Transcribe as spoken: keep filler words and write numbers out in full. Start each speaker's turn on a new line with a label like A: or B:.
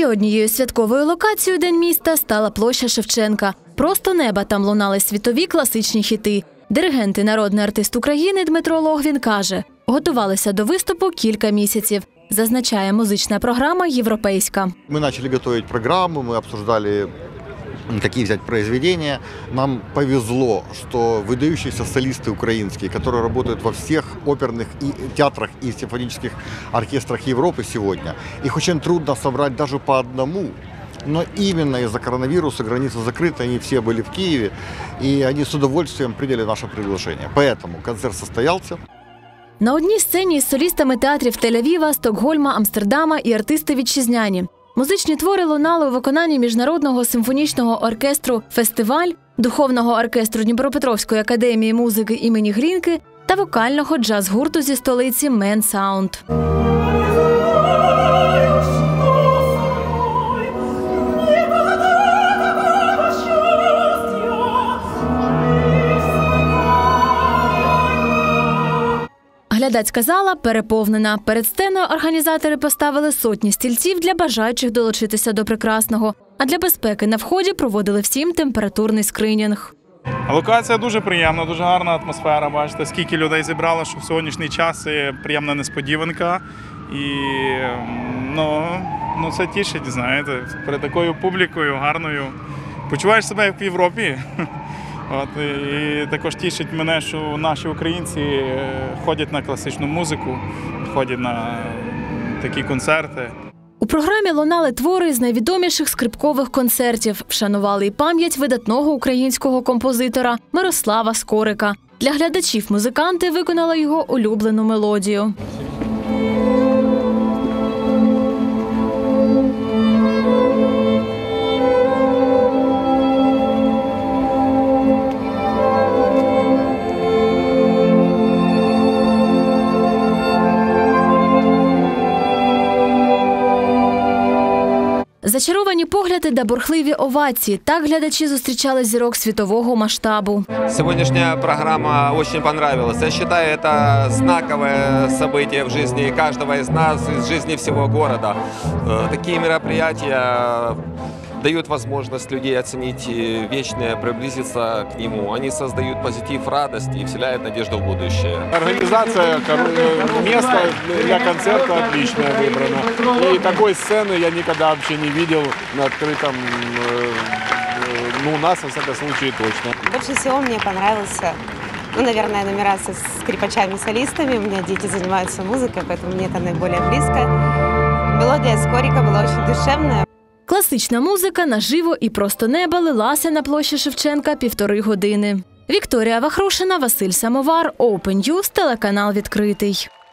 A: Ще однією святковою локацією День міста стала площа Шевченка. Просто неба там лунали світові класичні хіти. Диригент і народний артист України Дмитро Логвін каже, готувалися до виступу кілька місяців. Зазначає, музична програма європейська.
B: Ми почали готувати програму, ми обсуждали, какие взять произведения. Нам повезло, что выдающиеся солисты украинские, которые работают во всех оперных и театрах и симфонических оркестрах Европы сегодня, их очень трудно собрать даже по одному. Но именно из-за коронавируса границы закрыты, они все были в Киеве, и они с удовольствием приняли наше приглашение. Поэтому концерт состоялся.
A: На одній сцені із солістами театрів Тель-Авіва, Стокгольма, Амстердама і артисти вітчизняні. Музичні твори лунали у виконанні Міжнародного симфонічного оркестру «Фестиваль», Духовного оркестру Дніпропетровської академії музики імені Грінки та вокального джаз-гурту зі столиці «Мен Саунд». Глядацька зала переповнена. Перед сценою організатори поставили сотні стільців для бажаючих долучитися до прекрасного. А для безпеки на вході проводили всім температурний скринінг.
C: Локація дуже приємна, дуже гарна атмосфера. Бачите, скільки людей зібрало, що в сьогоднішній час приємна несподіванка. І ну, ну, це тішить, знаєте, перед такою публікою гарною. Почуваєш себе як в Європі. От, і також тішить мене, що наші українці ходять на класичну музику, ходять на такі концерти.
A: У програмі лунали твори з найвідоміших скрипкових концертів, вшанували і пам'ять видатного українського композитора Мирослава Скорика. Для глядачів музиканти виконали його улюблену мелодію. Зачаровані погляди та бурхливі овації. Так глядачі зустрічали зірок світового масштабу.
D: Сегодняшняя программа очень понравилась. Я считаю, это знаковое событие в жизни каждого из нас, из жизни всего города. Такие мероприятия дают возможность людей оценить вечное, приблизиться к нему. Они создают позитив, радость и вселяют надежду в будущее.
E: Организация, место для концерта отличное выбрано. И такой сцены я никогда вообще не видел на открытом, ну, у нас, во всяком случае, точно.
F: Больше всего мне понравился, ну, наверное, номера со скрипачами-солистами. У меня дети занимаются музыкой, поэтому мне это наиболее близко. Мелодия Скорика была очень душевная.
A: Класична музика наживо і просто неба лилася на площі Шевченка півтори години. Вікторія Вахрушина, Василь Самовар, Open News, телеканал «Відкритий».